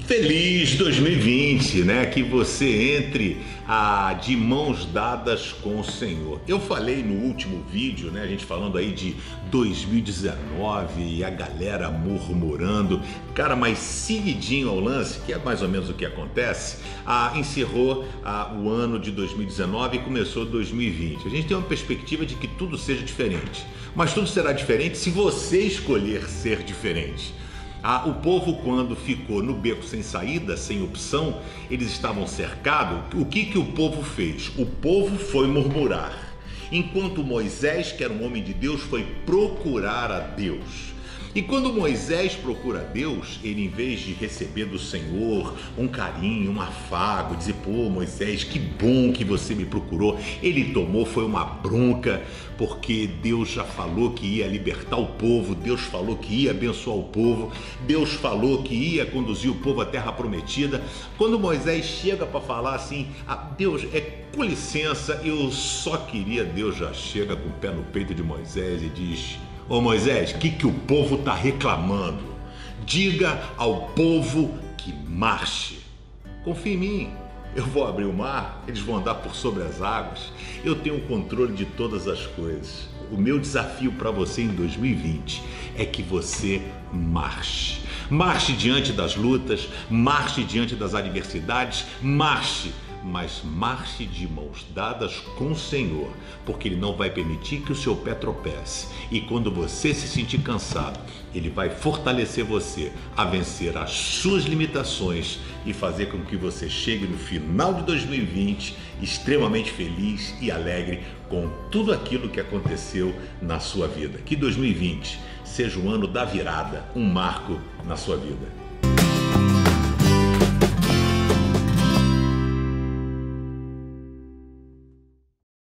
Feliz 2020, né? Que você entre de mãos dadas com o Senhor. Eu falei no último vídeo, né? A gente falando aí de 2019 e a galera murmurando. Cara, mas seguidinho ao lance, que é mais ou menos o que acontece, encerrou o ano de 2019 e começou 2020. A gente tem uma perspectiva de que tudo seja diferente, mas tudo será diferente se você escolher ser diferente. O povo, quando ficou no beco sem saída, sem opção, eles estavam cercados. O que o povo fez? O povo foi murmurar, enquanto Moisés, que era um homem de Deus, foi procurar a Deus. E quando Moisés procura a Deus, ele, em vez de receber do Senhor um carinho, um afago, dizer: pô, Moisés, que bom que você me procurou, ele tomou, foi uma bronca, porque Deus já falou que ia libertar o povo, Deus falou que ia abençoar o povo, Deus falou que ia conduzir o povo à terra prometida. Quando Moisés chega para falar assim: Deus, com licença, eu só queria, Deus já chega com o pé no peito de Moisés e diz: ô Moisés, o que o povo está reclamando? Diga ao povo que marche. Confia em mim, eu vou abrir o mar, eles vão andar por sobre as águas, eu tenho o controle de todas as coisas. O meu desafio para você em 2020 é que você marche. Marche diante das lutas, marche diante das adversidades, marche. Mas marche de mãos dadas com o Senhor, porque Ele não vai permitir que o seu pé tropece. E quando você se sentir cansado, Ele vai fortalecer você a vencer as suas limitações e fazer com que você chegue no final de 2020 extremamente feliz e alegre com tudo aquilo que aconteceu na sua vida. Que 2020 seja o ano da virada, um marco na sua vida.